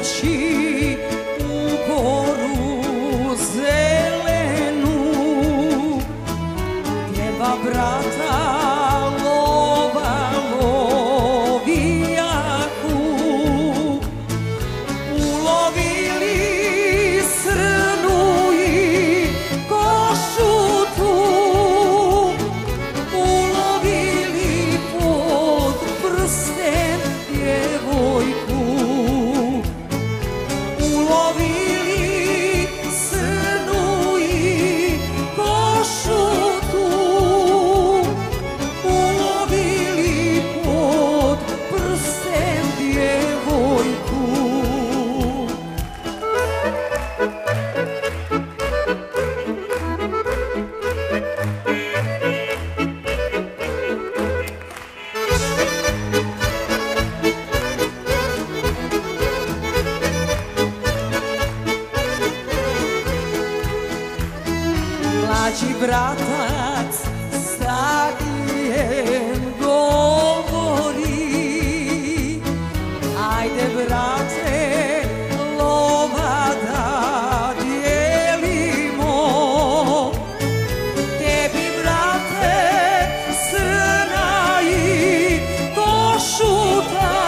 gledajući u goru zelenu, gdje dva brata lova lovijahu, ulovili srnu i košutu, ulovili pod prsten djevojku, ulovili srnu i košutu, ulovili pod prsten djevojku. Mlađi bratac starijem govori, ajde brate lova da dijelimo, tebi brate srna i košuta,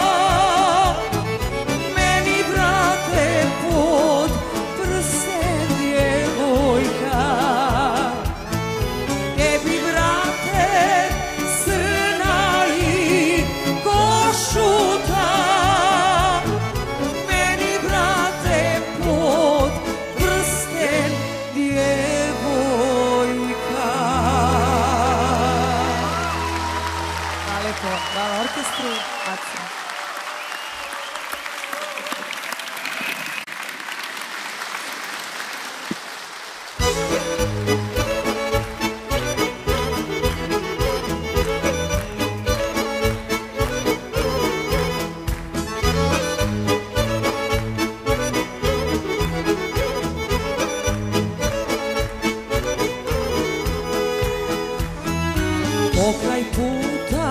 meni brate pod prsten djevojka. Tebi brate srna i košuta, meni brate pod prsten djevojka. Hvala lepo, hvala orkestru, Aca. Pokraj puta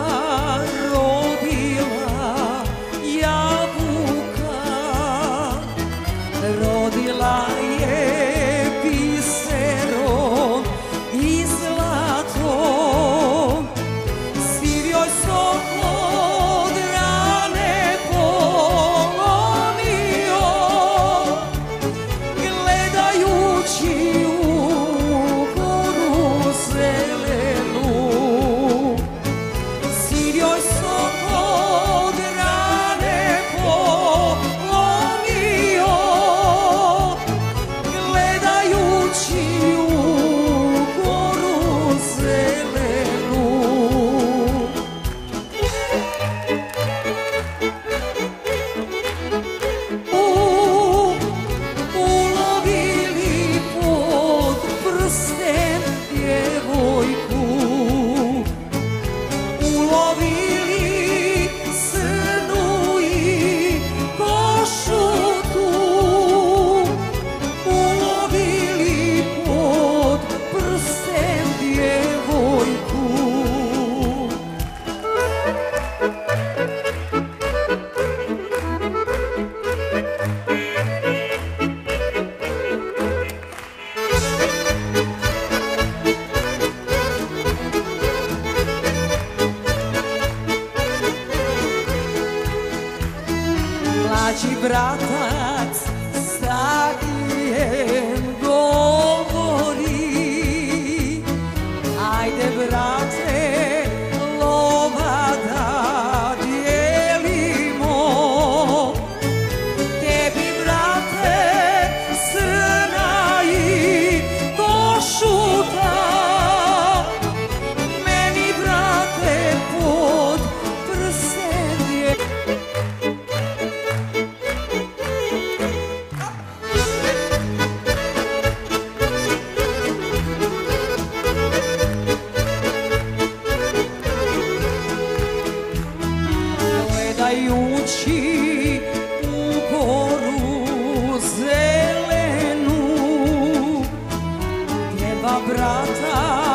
rodila jabuka, rodila je biserom i zlatom, siv joj sok od rane polomio, gledajući u goru zelenu. Siv joj sok od rane polomio, gledajući u goru zelenu. Ulovili pod prsten djevojku, ulovili srnu i košutu, ulovili pod prsten djevojku. Mlađi bratac starijem govori, ajde brate lova da dijelimo, tebi brate srna i košuta, meni brate pod prsten djevojka. Gledajući u goru zelenu, gdje dva brata